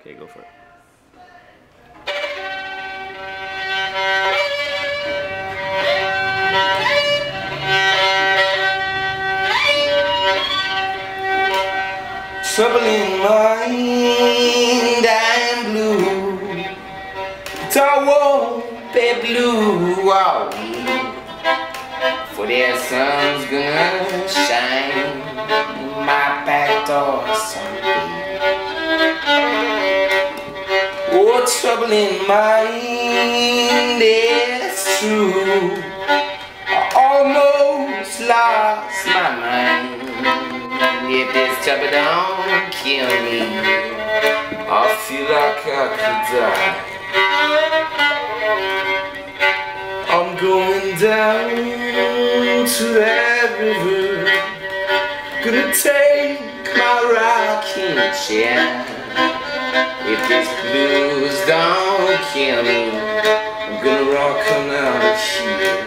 Okay, go for it. Trouble in mind, I'm blue. But I won't be blue, oh, for the sun's gonna shine in my back door someday. Oh, trouble in mind, it's true. I almost lost my mind. If this trouble don't kill me, I feel like I could die. I'm going down to that river, gonna take my rocking chair. If this blues don't kill me, I'm gonna rock on out of here.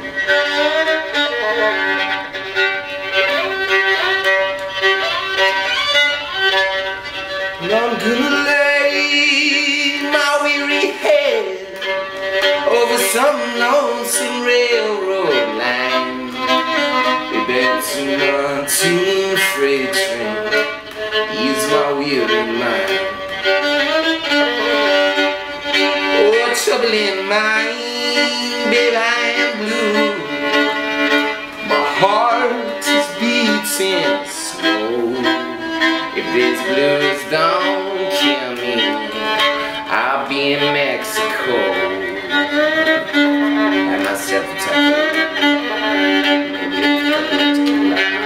And I'm gonna lay my weary head over some lonesome railroad line. Maybe it's a 19 freight train, ease my weary mind. Oh, trouble in mind, baby, I am blue. My heart is beating slow. If this blues don't kill me, I'll be in Mexico. Have myself a taco. Maybe a couple of tequila.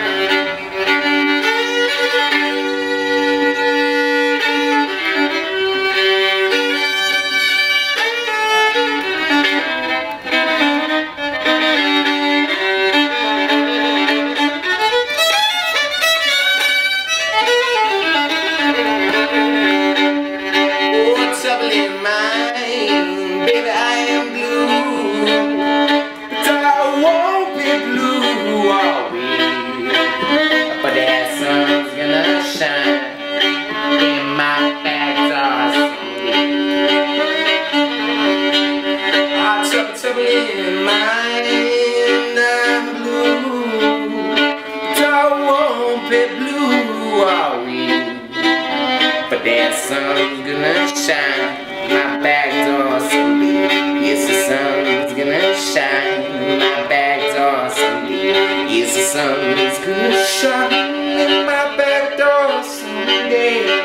Baby, I am blue, but I won't be blue always. But that sun's gonna shine in my back door someday. Trouble in mind, I'm blue, but I won't be blue always. But that sun's gonna shine my back door someday. Yes, the sun's gonna shine my back door someday. Yes, the sun's gonna shine in my back door someday.